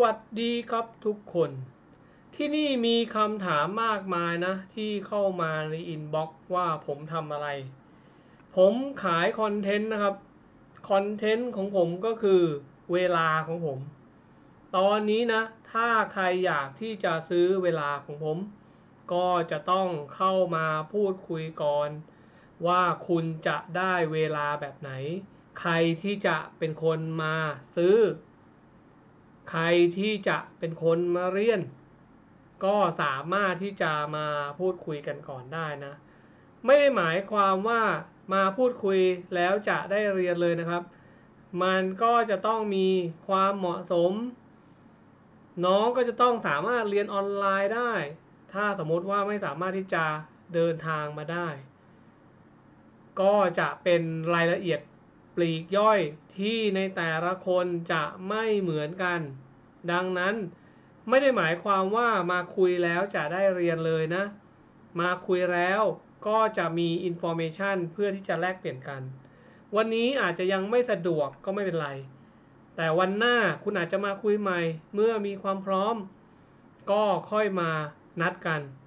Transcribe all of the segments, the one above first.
วัสดีครับทุกคนที่นี่มีคำถามมากมายนะที่เข้ามาในอินบ็อกซ์ว่าผมทำอะไรผมขายคอนเทนต์นะครับคอนเทนต์ของผมก็คือเวลาของผมตอนนี้นะถ้าใครอยากที่จะซื้อเวลาของผมก็จะต้องเข้ามาพูดคุยก่อนว่าคุณจะได้เวลาแบบไหนใครที่จะเป็นคนมาซื้อใครที่จะเป็นคนมาเรียนก็สามารถที่จะมาพูดคุยกันก่อนได้นะไม่ได้หมายความว่ามาพูดคุยแล้วจะได้เรียนเลยนะครับมันก็จะต้องมีความเหมาะสมน้องก็จะต้องสามารถเรียนออนไลน์ได้ถ้าสมมติว่าไม่สามารถที่จะเดินทางมาได้ก็จะเป็นรายละเอียดปลีกย่อยที่ในแต่ละคนจะไม่เหมือนกันดังนั้นไม่ได้หมายความว่ามาคุยแล้วจะได้เรียนเลยนะมาคุยแล้วก็จะมี information เพื่อที่จะแลกเปลี่ยนกันวันนี้อาจจะยังไม่สะดวกก็ไม่เป็นไรแต่วันหน้าคุณอาจจะมาคุยใหม่เมื่อมีความพร้อมก็ค่อยมานัด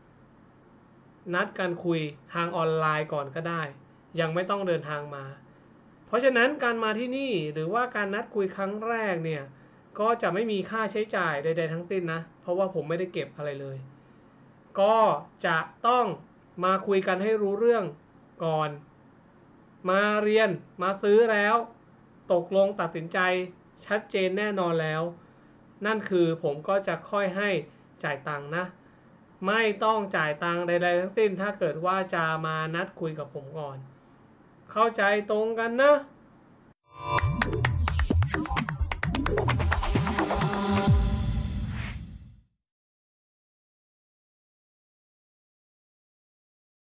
กันคุยทางออนไลน์ก่อนก็ได้ยังไม่ต้องเดินทางมาเพราะฉะนั้นการมาที่นี่หรือว่าการนัดคุยครั้งแรกเนี่ยก็จะไม่มีค่าใช้จ่ายใดๆทั้งสิ้นนะเพราะว่าผมไม่ได้เก็บอะไรเลยก็จะต้องมาคุยกันให้รู้เรื่องก่อนมาเรียนมาซื้อแล้วตกลงตัดสินใจชัดเจนแน่นอนแล้วนั่นคือผมก็จะค่อยให้จ่ายตังค์นะไม่ต้องจ่ายตังค์ใดๆทั้งสิ้นถ้าเกิดว่าจะมานัดคุยกับผมก่อนเข้าใจตรงกันนะ